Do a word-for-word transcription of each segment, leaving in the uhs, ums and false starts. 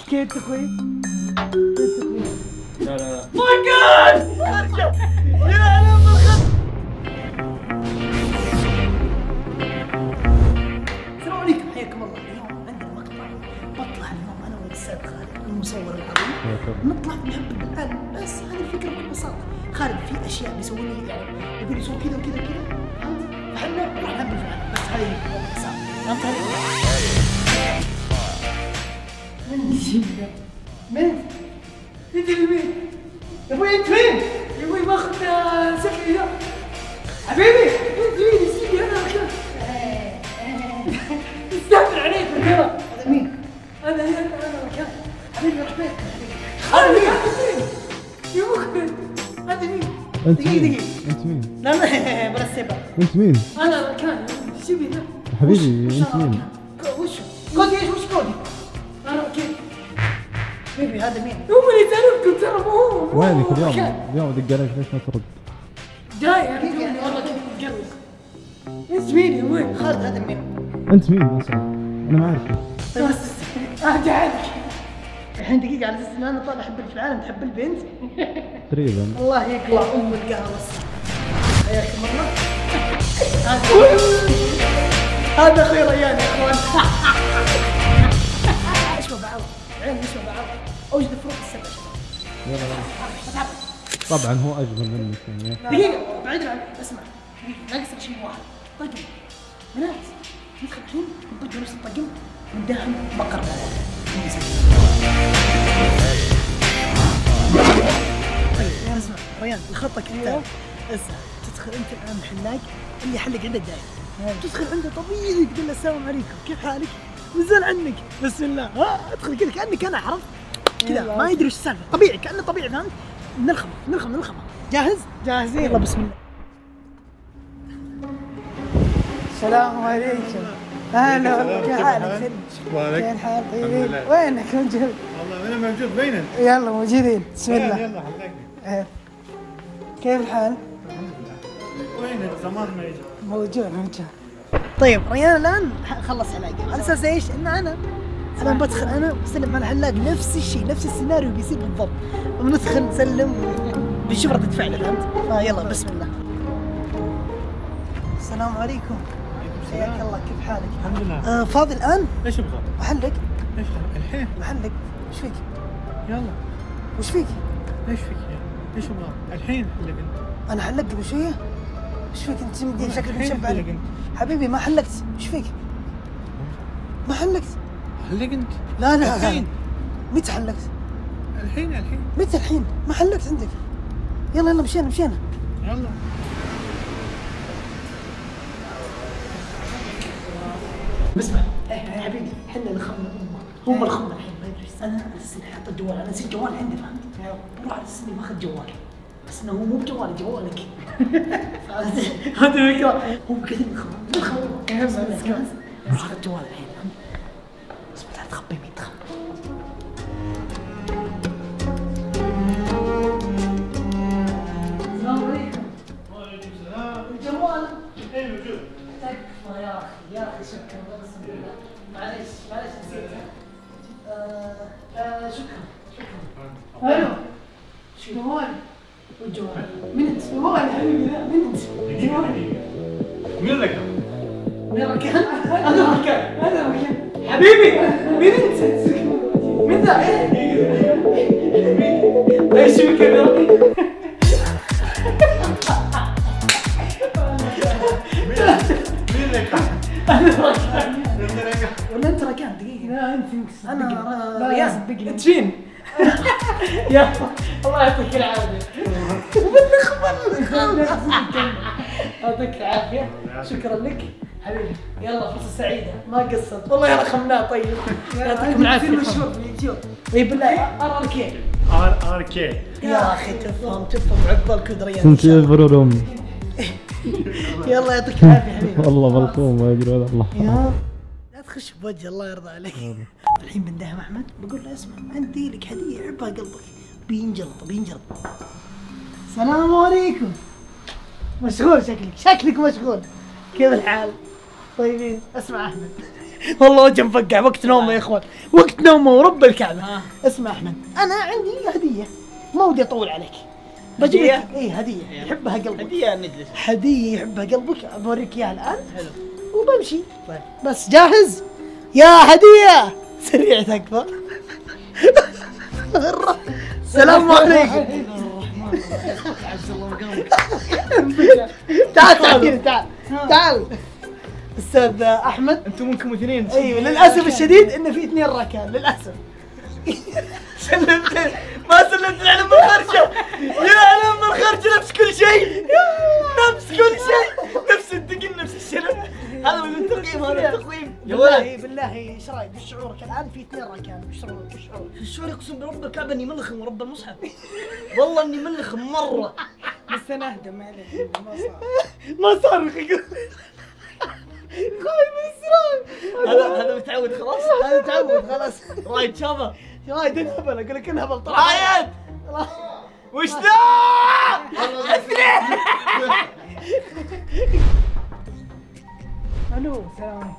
كيف اخوي؟ لا لا فكر! يا انا بالخط. السلام عليكم، حياكم الله. اليوم عندنا مقطع بطلع اليوم انا والاستاذ خالد المصور العظيم، نطلع نحب العالم. بس هذه الفكره بكل بساطه، خالد في اشياء بيسوي لي يعني يقول يسوي كذا وكذا وكذا، فهمت؟ فاحنا نروح نهبل في العالم. بس هذه هي باختصار، فهمت علي؟ من انت؟ انت مين؟ يا ابوي انت مين؟ يا ابوي باخذ سكري ذا حبيبي. انت مين؟ سيدي انا مكان استهبل عليك ترى. هذا مين؟ انا انا انا مكان حبيبي. روح بيتك هذا مين؟ يا مخبر هذا مين؟ انت دقيقة مين؟ دقيقة انت مين؟ لا لا بلا السبب. انت مين؟ انا مكان شبي ذا حبيبي انت مين؟ وش؟ كودي ايش؟ وش كودي؟ انا كيف؟ حبيبي هذا مين؟ هم اللي تعرفكم ترى مو هو. وينك اليوم؟ اليوم ادق عليك ليش ما ترد؟ جاي انا توني والله كنت متقلق. انت مين يا ابوي؟ خالد هذا مين؟ انت مين اصلا؟ انا ما اعرفك. طيب بس ارجع لك الحين دقيقة، على اساس ان انا طالع احب في العالم تحب البنت. تقريبا. الله يقلع ام القهوة. حياكم الله. هذا اخوي ريان يا اخوان. نشبه بعض، عين نشبه بعض. اوجد فروق السبع شباب. يلا يلا. طبعا هو اجمل منك يعني. دقيقة بعيدا عن اسمع، ناقصك شيء واحد، طقم ملابس. ندخل الحين نطق نفس الطقم ونداهم بقر. طيب يا اسمع ريان، الخطة كالتالي. اسمع، تدخل انت الان محلاق اللي يحلق عنده الداير، تدخل عنده طبيعي تقول له السلام عليكم كيف حالك؟ نزل عنك بسم الله، ها ادخل كذا كانك انا عرفت كذا ما يدري ايش السالفه، طبيعي كانه طبيعي، فهمت؟ نلخمه نلخمه نلخمه. جاهز؟ جاهزين. يلا بسم الله. السلام عليكم. هلا كيف حالك؟ كيف اخبارك؟ كيف الحال؟ طيبين؟ وينك موجود؟ والله انا موجود بينك. يلا موجودين بسم الله. يلا حلقني. كيف الحال؟ وينك؟ زمان ما يجي. موجود موجود. طيب ريان الان خلص حلاقه، على اساس ايش؟ ان انا الان بدخل انا بسلم على الحلاق نفس الشيء، نفس السيناريو بيصير بالضبط، وندخل نسلم بنشوف ردة فعله، فهمت؟ فيلا بسم الله. السلام عليكم. حياك الله كيف حالك؟ الحمد لله. آه فاضي الان؟ ايش ابغى؟ احلق؟ ايش الحين؟ بحلق. وش فيك؟ يلا. وش فيك؟ ايش فيك؟ ايش ابغى؟ الحين حلق انت. انا حلقت قبل شويه؟ وش فيك انت مدين شكلك الحين مشبع؟ حلق انت. حبيبي ما حلقت، وش فيك؟ ما حلقت؟ حلق انت. لا لا الحين. متى حلقت؟ الحين الحين. متى الحين؟ ما حلقت عندك. يلا يلا مشينا مشينا. يلا. اسمع يا حبيبي، احنا اللي خمنا امه، هم اللي خمنا الحين ما يدري. انا على اساس اني حاط الجوال، انا نسيت جوالي عندي، فهمت؟ بروح على اساس اني ماخذ جوالي، بس انه هو مو بجوالي، جوالك. هذه الفكره. هم كذا يخمون. بروح على الجوال الحين، فهمت؟ اسمع تعال تخبي مين تخبي. السلام عليكم. وعليكم السلام. الجوال ايه موجود. تكفى يا اخي يا اخي شكرا اقسم بالله. معليش معليش نسيتها. آه آه شكرا شكرا. الو شو جوال؟ والجوال من انت؟ جوال يا حبيبي لا من انت؟ دقيقة دقيقة. مين ركب؟ مين ركان؟ انا ركان انا ركان حبيبي. مين انت؟ مين ذا؟ ايش بك يا ولا انت ركان؟ دقيقة. لا انت انا رياض بقلي. انت فين؟ يا الله يعطيك العافية. وبالنخبة يعطيك العافية. شكرا لك حبيبي. يلا فرصة سعيدة ما قصرت والله يا رخمناه. طيب يعطيكم العافية. مشهور في اليوتيوب. اي بالله ار ار كي. ار ار كي. يا اخي تفهم تفهم عقبال كدريان. سنتي برورم. يلا يعطيك العافية حبيبي. والله بلقوم ما يدري ولا الله. يا لا تخش بوجه الله يرضى عليك. الحين بندهم احمد بقول له اسمع عندي لك هديه يحبها قلبك، بينجلط بينجلط. السلام عليكم. مشغول شكلك شكلك مشغول. كيف الحال؟ طيبين. اسمع احمد والله وجه مفقع وقت نومه يا اخوان، وقت نومه ورب الكعبه. اسمع احمد، انا عندي هديه، ما ودي اطول عليك. بجيب لك اي هديه يحبها قلبك. هديه نجلس. هديه يحبها قلبك، بوريك اياها الان. حلو. وبمشي. طيب. بس جاهز؟ يا هديه سريع تكفى. السلام عليكم. تعال تعال تعال تعال استاذ احمد. انتم منكم اثنين. ايوه للاسف الشديد ان في اثنين ركان للاسف. سلمت ما سلمت العلم بالخرشه. يا علم بالخرشه نفس كل شيء. نفس كل شيء. نفس الدقن نفس الشلم. هذا من التقييم هذا التقويم. بالله بالله ايش رايك؟ وش شعورك الان في اثنين ركان؟ وش شعورك؟ وش شعورك؟ الشعور اقسم برب الكعبه اني ملخم ورب المصحف. والله اني ملخم مره. بس انا اهدى ما عليك ما صار. ما صار يقول خايف من هذا هذا متعود خلاص. هذا تعود خلاص. رايد شابه. رايد انهبل اقول لك انهبل طلع. رايد وش ذا؟ الو السلام عليكم.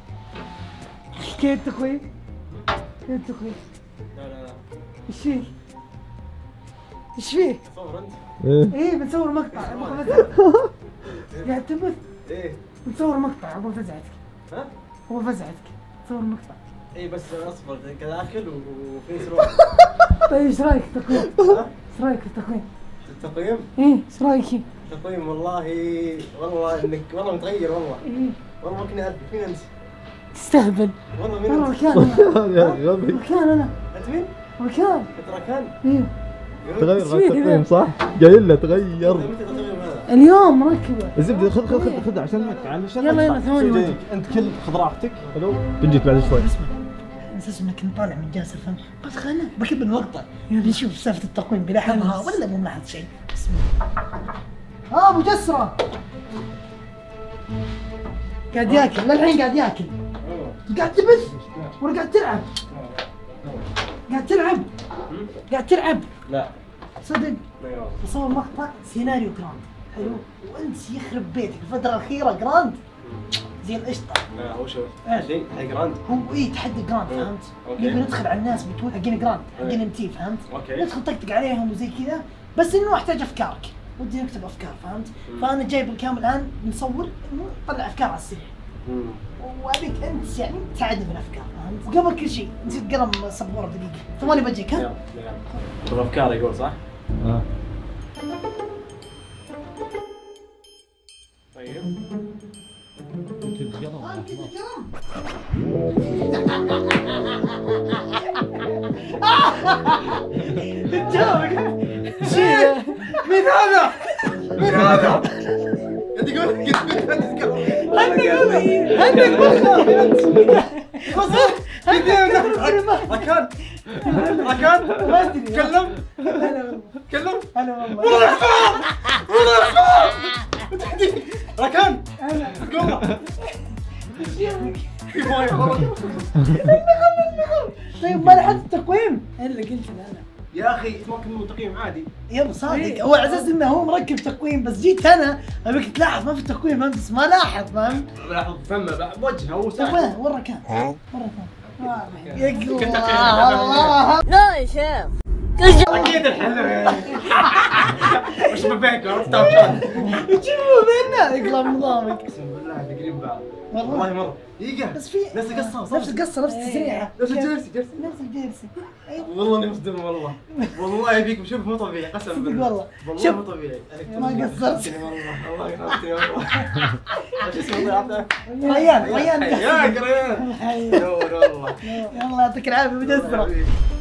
كيف تخوي؟ كيف تخوي؟ لا لا لا ايش فيه؟ ايش فيه؟ صور انت؟ ايه بنصور مقطع قاعد تبث؟ ايه بنصور مقطع ابغى فزعتك. ها؟ ابغى فزعتك صور مقطع. ايه بس اصبر كذا اكل وفي سروال. طيب ايش رايك في التقويم؟ ايش رايك في التقويم؟ التقييم؟ ايه ايش رايك فيه؟ التقييم والله والله انك والله متغير والله. ايه والله ما كنا نعرف مين انت؟ تستهبل. والله مين والله انت؟ ركان انا. ركان انا. انت مين؟ ركان. انت ركان؟ ايه تغير بعد التقييم صح؟ قايل له تغير. متى التقييم هذا؟ اليوم مركبه. الزبده خذ خذ خذ خذ عشان عشان يلا يلا ثواني وجهك. انت كل خذ راحتك. حلو بنجيك بعد شوي. اسمع اساس انك طالع من جاسر فهم بس خلنا بكب المقطع نشوف سالفه التقويم بيلاحظها ولا مو ملاحظ شيء. اسمع ها ابو جسره قاعد ياكل للحين قاعد ياكل قاعد تبث ولا قاعد تلعب؟ قاعد تلعب قاعد تلعب لا صدق ما يعرف. بصور مقطع سيناريو جراند حلو وانت يخرب بيتك الفتره الاخيره جراند زي القشطه. لا هو شوف إيش؟ شيء هاي جراند. هو اي تحدي جراند فهمت؟ أوكي. نبي ندخل على الناس بتوع حقين جراند حقين إيه. ام تي فهمت؟ أوكي. ندخل طقطق عليهم وزي كذا بس انه احتاج افكارك ودي نكتب افكار فهمت؟ فانا جايب الكامل الان بنصور انه نطلع افكار على السريع وابيك انت يعني تساعدني بالافكار فهمت؟ وقبل كل شيء نسيت قلم سبوره دقيقه ثواني بجيك ها؟ يلا يلا. تبغى افكار يقول صح؟ اه طيب ها كذا كلام مين هذا؟ مين هذا؟ انت قول انت قول عندك مخ ركان ركان ما ادري تكلم هلا تكلم هلا والله ركان هلا قوم في مويه والله. طيب ما لحقت التقويم الا قلت انا يا اخي ممكن مو تقييم عادي. يلا صادق هو على اساس انه هو مركب تقويم بس جيت انا ابيك تلاحظ ما في تقويم فهمت بس ما لاحظ فهمت؟ لاحظ فمه بوجهه هو طيب ساعد. وين وين ركان؟ وين ركان؟ يقول الله لا يا شيخ اكيد الحل وش بفيك عرفت كان يجيبوا منا يقلع نظامك اقسم بالله تقريب بعض والله والله مره دقيقه بس في نفس القصه نفس القصه نفس التسريعه نفس الجلسه جلسه نفس الجلسه ايوه والله اني مصدوم والله والله يبيك شوف مو طبيعي قسم صدق بالله والله. والله شوف. مو طبيعي ما قصرت. نفستني والله والله نفستني والله ايش اسمه هذا؟ ريان ريان يا ريان حي. نور والله يلا يعطيك العافيه مجسره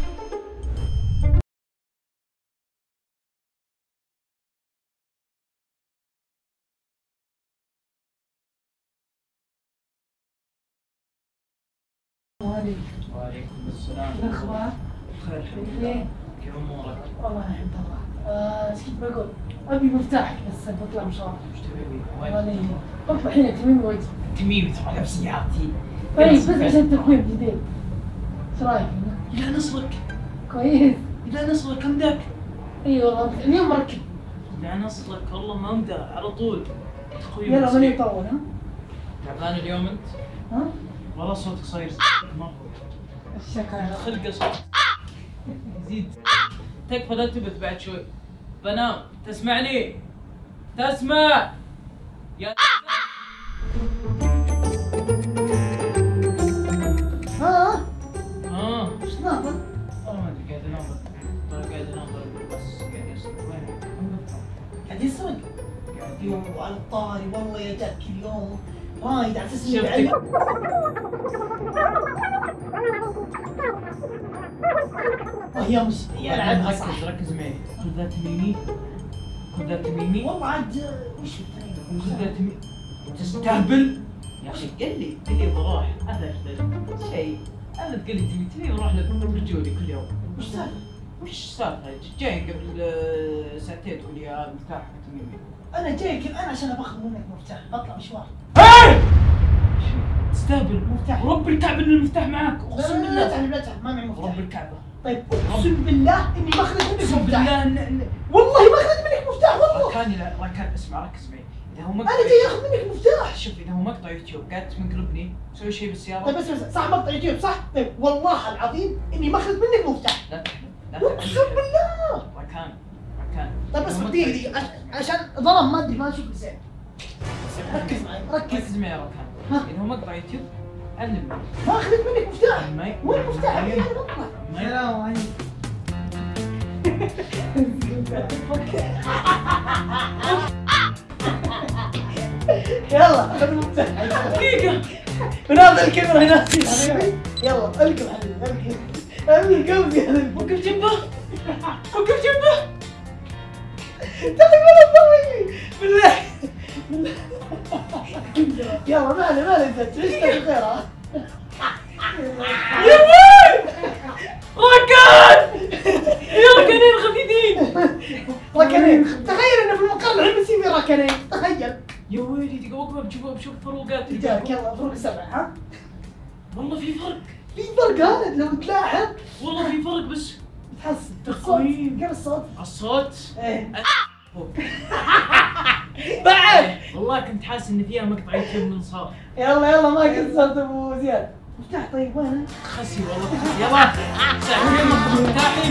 وعليكم السلام. الاخبار بخير الحمد ليه؟ لله. كيف امورك؟ والله الحمد لله آه، ايش كنت بقول؟ ابي مفتاحك بس بطلع مشوار ايش تبي؟ والله وين؟ ليه؟ طب الحين تميم وجهي تميمي ترى نفسياتي. طيب بس عشان تقويم جديد ايش رايك؟ الى نصرك كويس الى نصرك كم ذاك؟ اي والله اليوم مركب الى نصرك والله ما امدى على طول. تقويم يلا بسيط. ماني مطول ها؟ تعبان اليوم انت؟ ها؟ والله صوتك صاير مرة شكرا. خلقه صوت زيد. تكفى لا تبت بعد شوي. بنام. تسمعني؟ تسمع؟ يا ها اه ايش ناظر؟ والله ما ادري قاعد اناظر. والله قاعد اناظر بس قاعد يسرق. وين؟ قاعد يسرق. قاعد يوه على الطاري والله يا جاك اليوم رايد على اساس اني شفتك. بعلم. وهي مش هي لعبها صح. ركز ركز معي. خذ ذات يميني. خذ ذات يميني. والله عاد وش الثاني؟ خذ ذات يميني. تستهبل يا اخي. قل لي قل لي بروح هذا شيء. انا تقول لي تبي تبي بروح لرجولي كل يوم. وش السالفه؟ وش السالفه؟ جاي قبل آه، ساعتين تقول لي يا مفتاح تميمي. انا جاي كذا انا عشان باخذ منك مفتاح بطلع مشوار. هاي! تستهبل. مفتاح. رب الكعبه ان المفتاح معك. اقسم لا بالله. تعال لا تعال ما معي مفتاح. رب الكعبه. طيب اقسم بالله اني باخذ منك اقسم مفتاح. بالله ان إن- والله باخذ منك مفتاح والله. ركاني لا ركان اسمع ركز معي. اذا هو مقطع انا جاي اخذ منك مفتاح. شوف اذا هو مقطع يوتيوب قاعد تنقلبني سوي شيء بالسياره. طيب بس بس صح مقطع يوتيوب صح؟ طيب والله العظيم اني باخذ منك مفتاح. لا تحلم لا اقسم تحلم. بالله. ركان ركان. طيب بس إذا هو دقيقة مقطع دقيقة عش- عشان ظلم ما ادري ما اشوف زين. ركز معي ركز. ركز معي يا ركان. ها. اذا هو مقطع يوتيوب علمني. ما اخذت منك مفتاح. ما وين المفتاح؟ انا بطلع. ما السلام عليكم. يلا خذ المفتاح. دقيقة. وناخذ الكاميرا هناك. يلا القم حبيبي القم. القم زيادة. وقف جنبه. وقف جنبه. تعال ولا تضوي بالله. يلا ما عليه ما عليه انت عشت بخير ها. يا ويل. ركان. يا ركانين خفيفين. ركنين تخيل انه في المقر الحين بيصير في ركنين تخيل. يا ويلي دقيقة وقف بشوف بشوف فروقات. رجالك يلا فروق سبع ها. والله في فرق. في فرق هذا لو تلاحظ والله في فرق بس تحس تقويم. قبل الصوت. الصوت. ايه بعد والله كنت حاسس ان فيها مقطع يوتيوب من صار. يلا يلا ما كنت صرت ابو زياد. مفتاح طيب وينه؟ خسي والله. يلا ساعتين مفتاحي.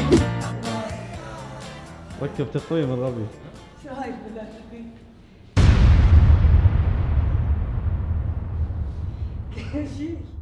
ركب تقويم الغبي. شو هاي بالله تقويم؟ شيء